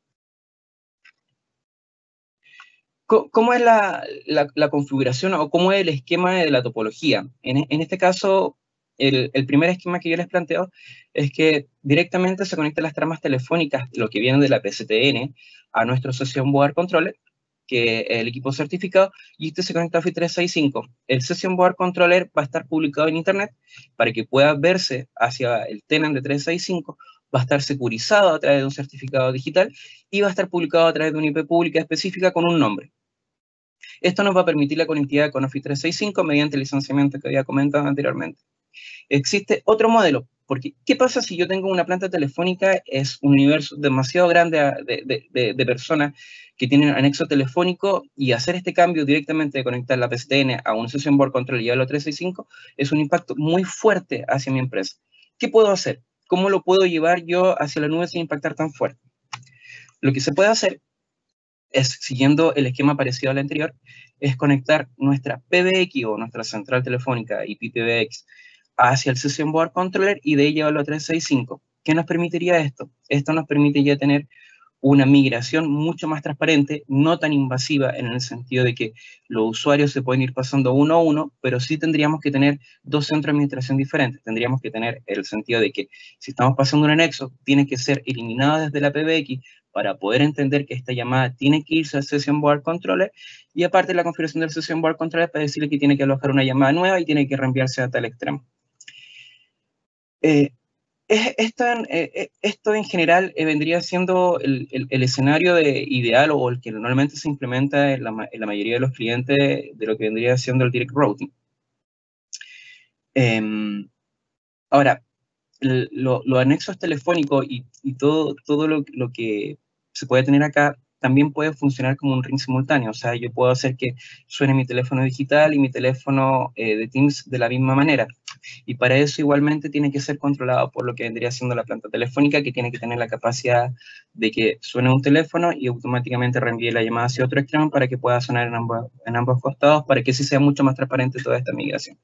¿Cómo es la, la, la configuración o cómo es el esquema de la topología? En, en este caso, el, el primer esquema que yo les planteo es que directamente se conectan las tramas telefónicas, lo que viene de la P C T N, a nuestro Session Board Controller, que es el equipo certificado, y este se conecta a Office trescientos sesenta y cinco. El Session Board Controller va a estar publicado en Internet para que pueda verse hacia el tenant de trescientos sesenta y cinco, va a estar securizado a través de un certificado digital y va a estar publicado a través de una I P pública específica con un nombre. Esto nos va a permitir la conectividad con Office trescientos sesenta y cinco mediante el licenciamiento que había comentado anteriormente. Existe otro modelo, porque ¿qué pasa si yo tengo una planta telefónica? Es un universo demasiado grande de, de, de, de personas que tienen anexo telefónico, y hacer este cambio directamente de conectar la P C T N a un Session Board Controller y llevarlo a trescientos sesenta y cinco es un impacto muy fuerte hacia mi empresa. ¿Qué puedo hacer? ¿cómo lo puedo llevar yo hacia la nube sin impactar tan fuerte? Lo que se puede hacer es, siguiendo el esquema parecido al anterior, es conectar nuestra P B X o nuestra central telefónica I P P B X hacia el Session Board Controller y de ahí llevarlo a trescientos sesenta y cinco. ¿Qué nos permitiría esto? Esto nos permite ya tener una migración mucho más transparente, no tan invasiva en el sentido de que los usuarios se pueden ir pasando uno a uno, pero sí tendríamos que tener dos centros de administración diferentes. Tendríamos que tener el sentido de que si estamos pasando un anexo, tiene que ser eliminado desde la P B X para poder entender que esta llamada tiene que irse al Session Board Controller, y aparte la configuración del Session Board Controller para decirle que tiene que alojar una llamada nueva y tiene que reenviarse a tal extremo. Eh, Esto en, eh, esto en general eh, vendría siendo el, el, el escenario de, ideal o el que normalmente se implementa en la, en la mayoría de los clientes de lo que vendría siendo el Direct Routing. Eh, ahora, el, lo, los anexos telefónicos y, y todo, todo lo, lo que se puede tener acá también puede funcionar como un ring simultáneo. O sea, yo puedo hacer que suene mi teléfono digital y mi teléfono eh, de Teams de la misma manera. Y para eso igualmente tiene que ser controlado por lo que vendría siendo la planta telefónica, que tiene que tener la capacidad de que suene un teléfono y automáticamente reenvíe la llamada hacia otro extremo para que pueda sonar en ambos, en ambos costados, para que así sea mucho más transparente toda esta migración.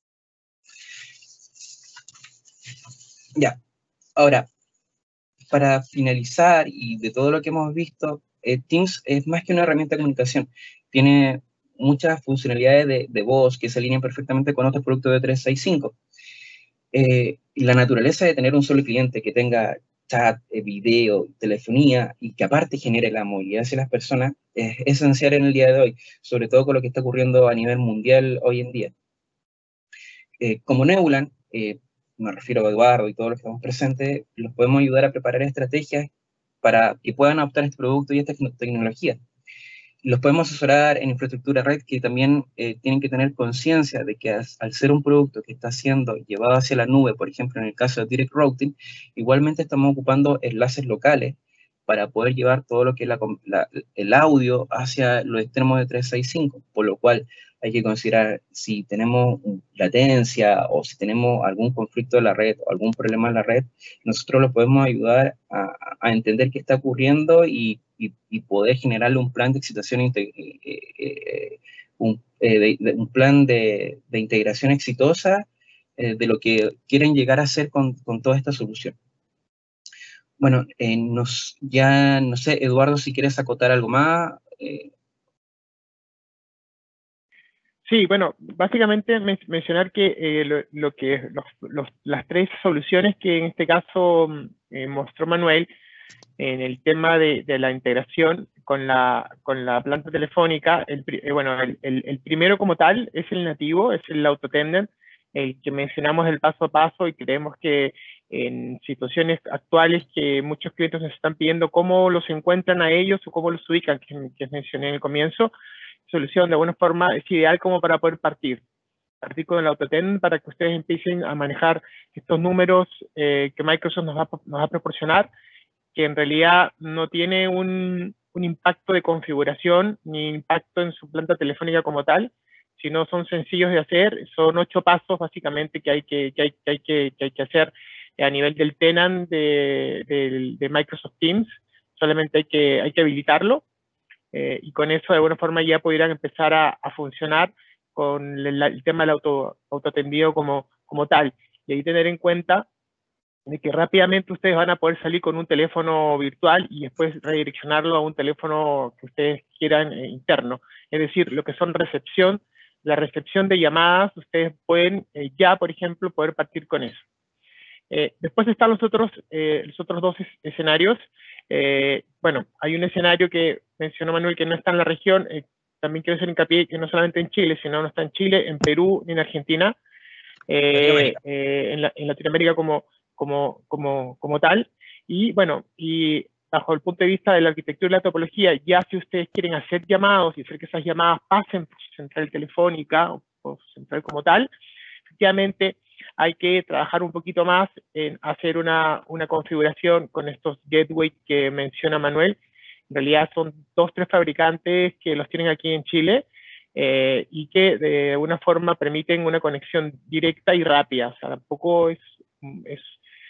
Ya, ahora, para finalizar y de todo lo que hemos visto, eh, Teams es más que una herramienta de comunicación. Tiene muchas funcionalidades de, de voz que se alinean perfectamente con otros productos de trescientos sesenta y cinco. Eh, y la naturaleza de tener un solo cliente que tenga chat, eh, video, telefonía y que aparte genere la movilidad hacia las personas es esencial en el día de hoy, sobre todo con lo que está ocurriendo a nivel mundial hoy en día. Eh, como Neuland, eh, me refiero a Eduardo y todos los que estamos presentes, los podemos ayudar a preparar estrategias para que puedan adoptar este producto y esta tecnología. Los podemos asesorar en infraestructura red que también eh, tienen que tener conciencia de que as, al ser un producto que está siendo llevado hacia la nube, por ejemplo, en el caso de Direct Routing, igualmente estamos ocupando enlaces locales para poder llevar todo lo que es la, la, el audio hacia los extremos de trescientos sesenta y cinco, por lo cual hay que considerar si tenemos latencia o si tenemos algún conflicto de la red o algún problema en la red, nosotros lo podemos ayudar a, a entender qué está ocurriendo y, y, y poder generarle un plan de excitación, eh, eh, un, eh, de, de, un plan de, de integración exitosa eh, de lo que quieren llegar a hacer con, con toda esta solución. Bueno, eh, nos, ya no sé, Eduardo, si quieres acotar algo más. Eh, Sí, bueno, básicamente men mencionar que eh, lo, lo que los, los, las tres soluciones que en este caso eh, mostró Manuel en el tema de, de la integración con la, con la planta telefónica, el, eh, bueno, el, el, el primero como tal es el nativo, es el autotender, el que mencionamos el paso a paso y creemos que en situaciones actuales que muchos clientes nos están pidiendo cómo los encuentran a ellos o cómo los ubican, que, que mencioné en el comienzo, solución de alguna forma es ideal como para poder partir. Partir con el autotend para que ustedes empiecen a manejar estos números eh, que Microsoft nos va, nos va a proporcionar, que en realidad no tiene un, un impacto de configuración ni impacto en su planta telefónica como tal, sino son sencillos de hacer, son ocho pasos básicamente que hay que, que, hay, que, hay, que, que hay que hacer a nivel del tenant de, de, de Microsoft Teams, solamente hay que, hay que habilitarlo. Eh, y con eso de alguna forma ya pudieran empezar a, a funcionar con el, el tema del auto, autoatendido como, como tal. Y ahí tener en cuenta de que rápidamente ustedes van a poder salir con un teléfono virtual y después redireccionarlo a un teléfono que ustedes quieran eh, interno. Es decir, lo que son recepción, la recepción de llamadas, ustedes pueden eh, ya, por ejemplo, poder partir con eso. Eh, después están los otros, eh, los otros dos es, escenarios. Eh, bueno, hay un escenario que mencionó Manuel que no está en la región, eh, también quiero hacer hincapié que no solamente en Chile, sino no está en Chile, en Perú ni en Argentina, eh, eh, en, la, en Latinoamérica como, como, como, como tal. Y bueno, y bajo el punto de vista de la arquitectura y la topología, ya si ustedes quieren hacer llamados y hacer que esas llamadas pasen por su central telefónica o por su central como tal, efectivamente hay que trabajar un poquito más en hacer una, una configuración con estos gateways que menciona Manuel. En realidad son dos, tres fabricantes que los tienen aquí en Chile eh, y que de alguna forma permiten una conexión directa y rápida. O sea, tampoco es, es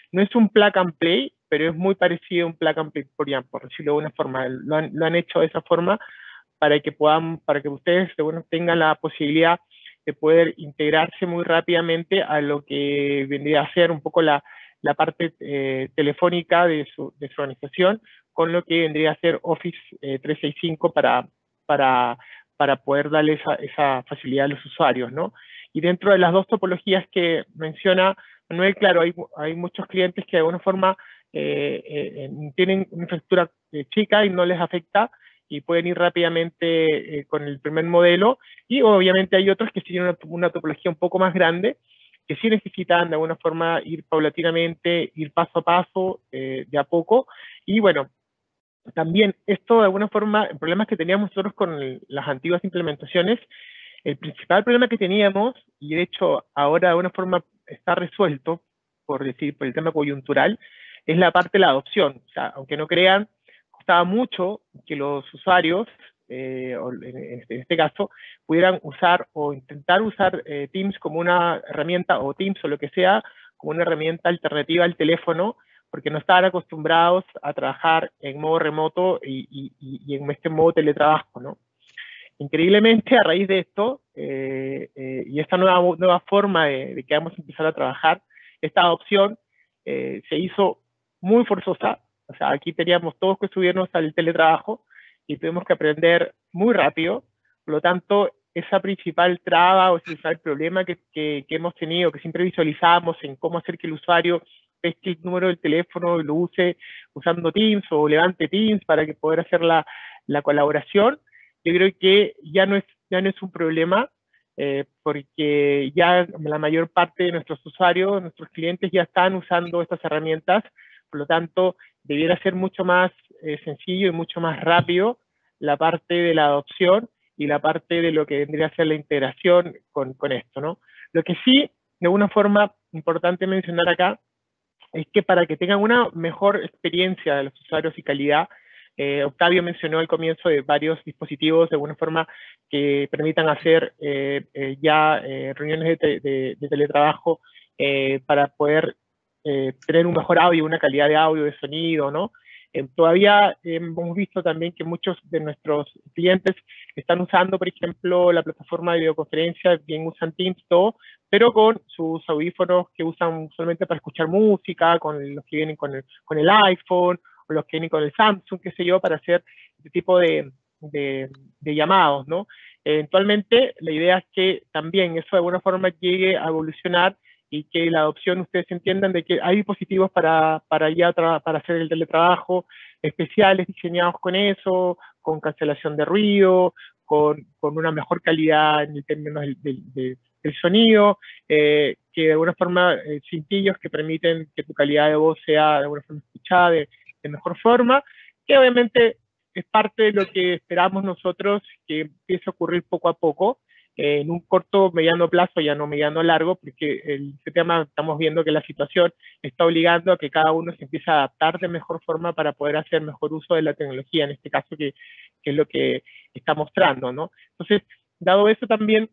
No es un plug and play, pero es muy parecido a un plug and play, por, por decirlo de una forma. Lo han, lo han hecho de esa forma para que puedan, para que ustedes bueno, tengan la posibilidad de poder integrarse muy rápidamente a lo que vendría a ser un poco la, la parte eh, telefónica de su, de su organización, con lo que vendría a ser Office eh, trescientos sesenta y cinco para, para, para poder darle esa, esa facilidad a los usuarios, ¿no? Y dentro de las dos topologías que menciona Manuel, claro, hay, hay muchos clientes que de alguna forma eh, eh, tienen una infraestructura eh, chica y no les afecta, y pueden ir rápidamente eh, con el primer modelo, y obviamente hay otros que tienen una, una topología un poco más grande, que sí necesitan de alguna forma ir paulatinamente, ir paso a paso, eh, de a poco, y bueno, también esto de alguna forma, el problema que teníamos nosotros con el, las antiguas implementaciones, el principal problema que teníamos, y de hecho ahora de alguna forma está resuelto, por decir, por el tema coyuntural, es la parte de la adopción. O sea, aunque no crean, costaba mucho que los usuarios, eh, en, este, en este caso, pudieran usar o intentar usar eh, Teams como una herramienta, o Teams o lo que sea, como una herramienta alternativa al teléfono, porque no estaban acostumbrados a trabajar en modo remoto y, y, y en este modo teletrabajo, ¿no? Increíblemente, a raíz de esto, eh, eh, y esta nueva, nueva forma de, de que vamos a empezar a trabajar, esta adopción eh, se hizo muy forzosa. O sea, aquí teníamos todos que subirnos al teletrabajo y tuvimos que aprender muy rápido. Por lo tanto, esa principal traba o ese principal problema que, que, que hemos tenido, que siempre visualizábamos en cómo hacer que el usuario pesque el número del teléfono y lo use usando Teams o levante Teams para que poder hacer la, la colaboración, yo creo que ya no es, ya no es un problema, eh, porque ya la mayor parte de nuestros usuarios, nuestros clientes ya están usando estas herramientas, por lo tanto, debiera ser mucho más eh, sencillo y mucho más rápido la parte de la adopción y la parte de lo que vendría a ser la integración con, con esto, ¿no? Lo que sí, de alguna forma, importante mencionar acá, es que para que tengan una mejor experiencia de los usuarios y calidad, eh, Octavio mencionó al comienzo de varios dispositivos de alguna forma que permitan hacer eh, eh, ya eh, reuniones de, de, de teletrabajo eh, para poder eh, tener un mejor audio, una calidad de audio, de sonido, ¿no? Eh, todavía eh, hemos visto también que muchos de nuestros clientes están usando, por ejemplo, la plataforma de videoconferencia, bien usan Teams, todo, pero con sus audífonos que usan solamente para escuchar música, con los que vienen con el, con el iPhone, o los que vienen con el Samsung, qué sé yo, para hacer este tipo de, de, de llamados, ¿no? Eventualmente, la idea es que también eso de alguna forma llegue a evolucionar y que la adopción, ustedes entiendan de que hay dispositivos para, para, ya para hacer el teletrabajo, especiales diseñados con eso, con cancelación de ruido, con, con una mejor calidad en términos del, del, del, del sonido, eh, que de alguna forma eh, cintillos que permiten que tu calidad de voz sea de alguna forma escuchada de, de mejor forma, que obviamente es parte de lo que esperamos nosotros que empiece a ocurrir poco a poco, eh, en un corto, mediano plazo, ya no mediano largo, porque el tema estamos viendo que la situación está obligando a que cada uno se empiece a adaptar de mejor forma para poder hacer mejor uso de la tecnología, en este caso que, que es lo que está mostrando, ¿no? Entonces, dado eso también,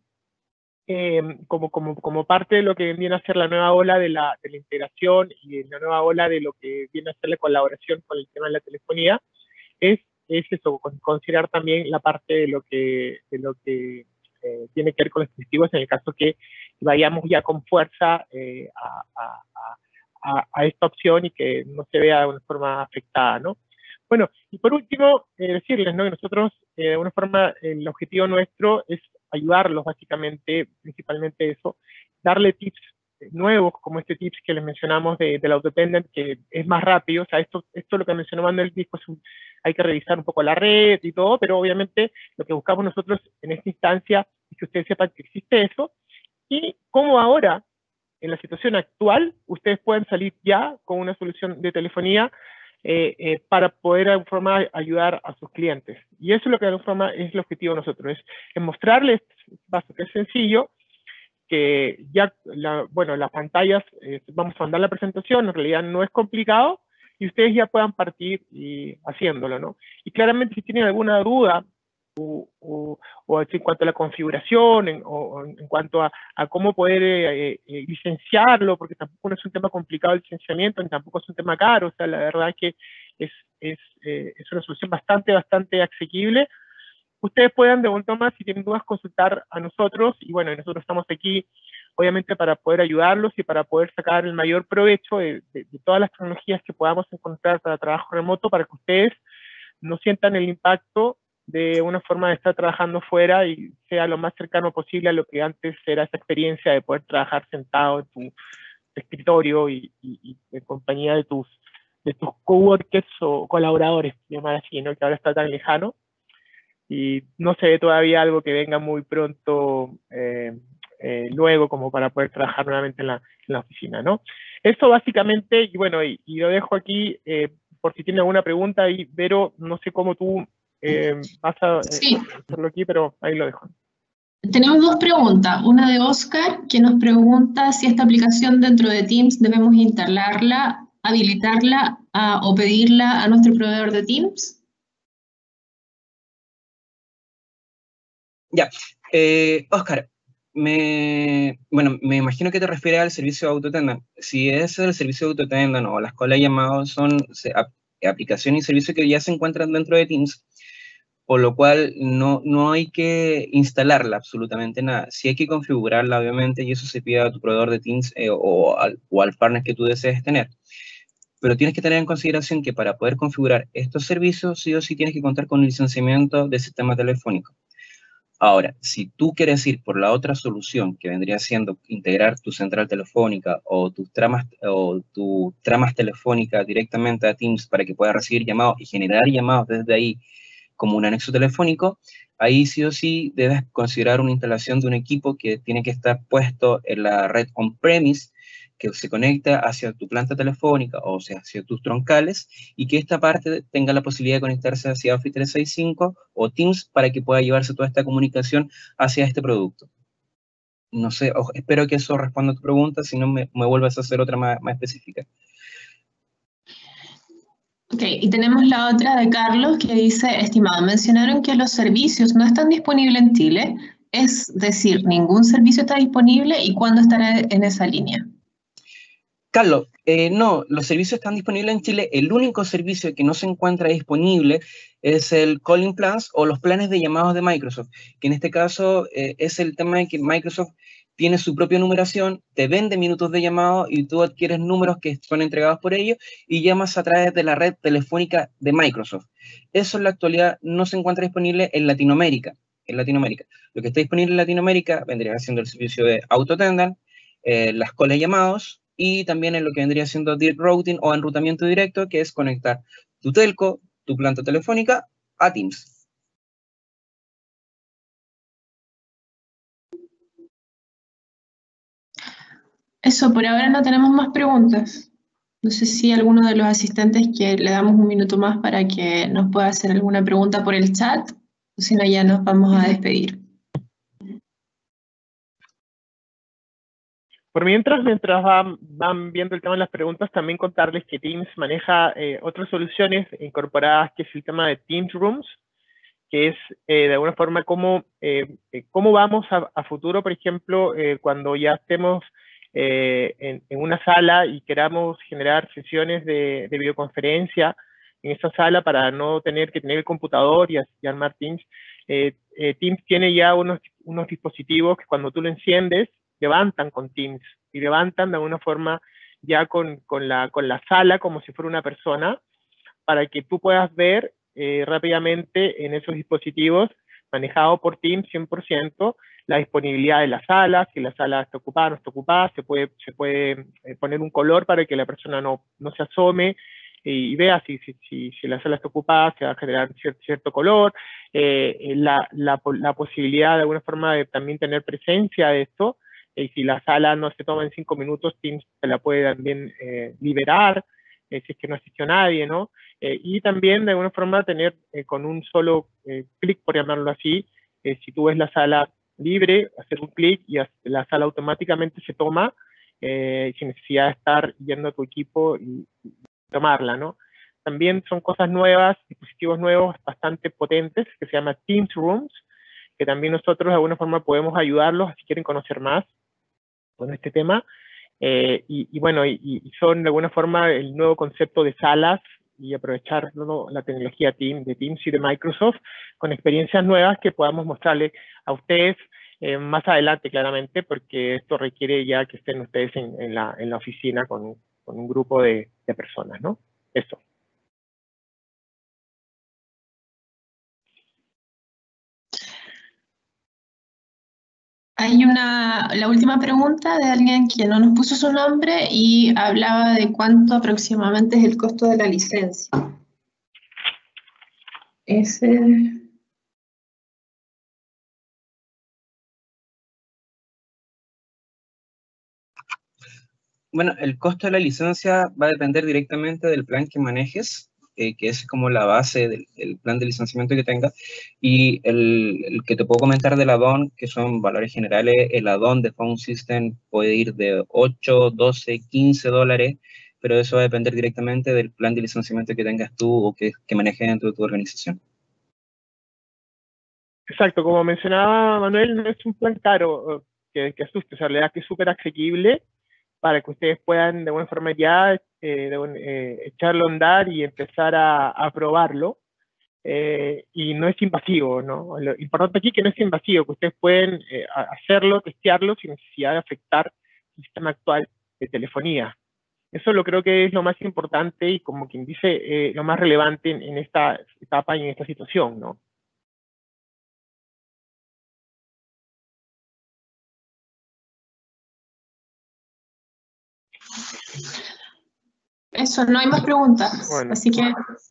eh, como, como, como parte de lo que viene a ser la nueva ola de la, de la integración y la nueva ola de lo que viene a ser la colaboración con el tema de la telefonía, es, es eso, considerar también la parte de lo que, de lo que eh, tiene que ver con los dispositivos, en el caso que vayamos ya con fuerza eh, a, a, a, a esta opción y que no se vea de una forma afectada, ¿no? Bueno, y por último, eh, decirles, ¿no?, que nosotros, eh, de alguna forma, el objetivo nuestro es ayudarlos básicamente, principalmente eso, darle tips nuevos, como este tips que les mencionamos de, del Autodependent, que es más rápido. O sea, esto, esto lo que mencionó Manuel dijo, es un, hay que revisar un poco la red y todo, pero obviamente lo que buscamos nosotros en esta instancia es que ustedes sepan que existe eso, y cómo ahora, en la situación actual, ustedes pueden salir ya con una solución de telefonía eh, eh, para poder de alguna forma ayudar a sus clientes. Y eso es lo que de alguna forma es el objetivo de nosotros, es, es mostrarles este paso que es sencillo, que ya, la, bueno, las pantallas, eh, vamos a mandar la presentación, en realidad no es complicado, y ustedes ya puedan partir y haciéndolo, ¿no? Y claramente si tienen alguna duda o, o en cuanto a la configuración, en, o en cuanto a, a cómo poder eh, eh, licenciarlo, porque tampoco no es un tema complicado el licenciamiento, ni tampoco es un tema caro, o sea, la verdad es que es, es, eh, es una solución bastante, bastante asequible. Ustedes puedan de vuelta más, si tienen dudas, consultar a nosotros, y bueno, nosotros estamos aquí, obviamente, para poder ayudarlos y para poder sacar el mayor provecho de, de, de todas las tecnologías que podamos encontrar para trabajo remoto, para que ustedes no sientan el impacto de una forma de estar trabajando fuera y sea lo más cercano posible a lo que antes era esa experiencia de poder trabajar sentado en tu escritorio y, y, y en compañía de tus, de tus coworkers o colaboradores, llamar así, ¿no? Que ahora está tan lejano. Y no se ve todavía algo que venga muy pronto eh, eh, luego como para poder trabajar nuevamente en la, en la oficina, ¿no? Eso básicamente, y bueno, y, y lo dejo aquí eh, por si tiene alguna pregunta, y Vero, no sé cómo tú eh, vas a eh, Sí. hacerlo aquí, pero ahí lo dejo. Tenemos dos preguntas. Una de Oscar, que nos pregunta si esta aplicación dentro de Teams debemos instalarla, habilitarla a, o pedirla a nuestro proveedor de Teams. Ya, eh, Oscar, me, bueno, me imagino que te refieres al servicio de autotenda. Si es el servicio de autotenda, no, las colas de llamados son se, ap, aplicaciones y servicios que ya se encuentran dentro de Teams, por lo cual no, no hay que instalarla absolutamente nada. Sí hay que configurarla, obviamente, y eso se pide a tu proveedor de Teams eh, o, al, o al partner que tú desees tener. Pero tienes que tener en consideración que para poder configurar estos servicios, sí o sí tienes que contar con el licenciamiento de sistema telefónico. Ahora, si tú quieres ir por la otra solución, que vendría siendo integrar tu central telefónica o tus tramas, o tu tramas telefónicas directamente a Teams para que puedas recibir llamados y generar llamados desde ahí como un anexo telefónico, ahí sí o sí debes considerar una instalación de un equipo que tiene que estar puesto en la red on-premise, que se conecta hacia tu planta telefónica o sea, hacia tus troncales, y que esta parte tenga la posibilidad de conectarse hacia Office trescientos sesenta y cinco o Teams para que pueda llevarse toda esta comunicación hacia este producto. No sé, ojo, espero que eso responda a tu pregunta, si no me, me vuelvas a hacer otra más, más específica. Ok, y tenemos la otra de Carlos que dice, estimado, mencionaron que los servicios no están disponibles en Chile, es decir, ningún servicio está disponible, ¿y cuándo estará en esa línea? Carlos, eh, no, los servicios están disponibles en Chile. El único servicio que no se encuentra disponible es el Calling Plans o los planes de llamados de Microsoft, que en este caso eh, es el tema de que Microsoft tiene su propia numeración, te vende minutos de llamado y tú adquieres números que son entregados por ellos y llamas a través de la red telefónica de Microsoft. Eso en la actualidad no se encuentra disponible en Latinoamérica. En Latinoamérica. Lo que está disponible en Latinoamérica vendría siendo el servicio de autotendant, eh, las colas de llamados, y también en lo que vendría siendo Direct Routing o enrutamiento directo, que es conectar tu telco, tu planta telefónica, a Teams. Eso, por ahora no tenemos más preguntas. No sé si alguno de los asistentes que le damos un minuto más para que nos pueda hacer alguna pregunta por el chat, o si no ya nos vamos a despedir. Por mientras, mientras van, van viendo el tema de las preguntas, también contarles que Teams maneja eh, otras soluciones incorporadas, que es el tema de Teams Rooms, que es eh, de alguna forma cómo, eh, cómo vamos a, a futuro, por ejemplo, eh, cuando ya estemos eh, en, en una sala y queramos generar sesiones de, de videoconferencia en esa sala para no tener que tener el computador y, y armar Teams. Eh, eh, Teams tiene ya unos, unos dispositivos que cuando tú lo enciendes, levantan con Teams y levantan de alguna forma ya con, con, la, con la sala como si fuera una persona, para que tú puedas ver eh, rápidamente en esos dispositivos manejados por Teams cien por ciento la disponibilidad de la sala, si la sala está ocupada o no está ocupada, se puede, se puede eh, poner un color para que la persona no, no se asome y, y vea si, si, si, si la sala está ocupada, se va a generar cierto, cierto color, eh, la, la, la posibilidad de alguna forma de también tener presencia de esto, y si la sala no se toma en cinco minutos, Teams se la puede también eh, liberar, eh, si es que no asistió nadie, ¿no? Eh, y también de alguna forma tener eh, con un solo eh, clic, por llamarlo así, eh, si tú ves la sala libre, hacer un clic y la sala automáticamente se toma eh, sin necesidad de estar yendo a tu equipo y, y tomarla, ¿no? también son cosas nuevas, dispositivos nuevos bastante potentes, que se llama Teams Rooms, que también nosotros de alguna forma podemos ayudarlos si quieren conocer más con este tema. Eh, y, y bueno, y, y son de alguna forma el nuevo concepto de salas y aprovechar, ¿no?, la tecnología Teams, de Teams y de Microsoft con experiencias nuevas que podamos mostrarles a ustedes eh, más adelante, claramente, porque esto requiere ya que estén ustedes en, en, la, en la oficina con, con un grupo de, de personas, ¿no? Eso. Hay una, la última pregunta de alguien que no nos puso su nombre y hablaba de cuánto aproximadamente es el costo de la licencia. Ese... Bueno, el costo de la licencia va a depender directamente del plan que manejes, eh, que es como la base del, del plan de licenciamiento que tengas, y el, el que te puedo comentar del add-on, que son valores generales, el add-on de Phone System puede ir de ocho, doce, quince dólares, pero eso va a depender directamente del plan de licenciamiento que tengas tú o que, que manejes dentro de tu organización. Exacto, como mencionaba Manuel, no es un plan caro que, que asuste, o sea, la verdad que es súper asequible para que ustedes puedan de alguna forma ya eh, de, eh, echarlo a andar y empezar a, a probarlo. Eh, y no es invasivo, ¿no? Lo importante aquí es que no es invasivo, que ustedes pueden eh, hacerlo, testearlo sin necesidad de afectar el sistema actual de telefonía. Eso lo creo que es lo más importante y, como quien dice, eh, lo más relevante en, en esta etapa y en esta situación, ¿no? Eso, no hay más preguntas, Bueno. así que...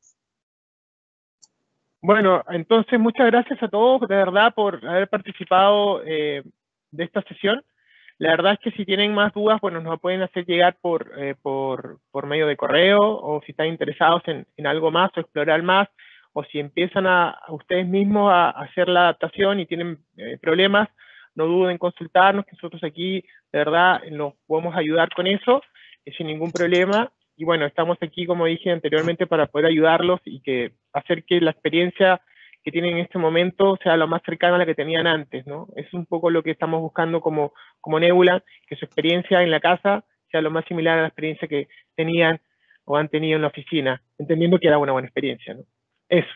Bueno, entonces muchas gracias a todos, de verdad, por haber participado eh, de esta sesión. La verdad es que si tienen más dudas, bueno, nos pueden hacer llegar por, eh, por, por medio de correo, o si están interesados en, en algo más o explorar más, o si empiezan a, a ustedes mismos a, a hacer la adaptación y tienen eh, problemas, no duden en consultarnos, que nosotros aquí, de verdad, los podemos ayudar con eso, eh, sin ningún problema. Y bueno, estamos aquí, como dije anteriormente, para poder ayudarlos y que hacer que la experiencia que tienen en este momento sea lo más cercana a la que tenían antes, ¿no? Es un poco lo que estamos buscando como, como Nebula, que su experiencia en la casa sea lo más similar a la experiencia que tenían o han tenido en la oficina, entendiendo que era una buena experiencia, ¿no? Eso.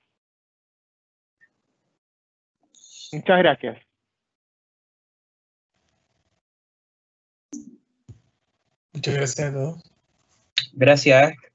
Muchas gracias. Muchas gracias a todos. Gracias.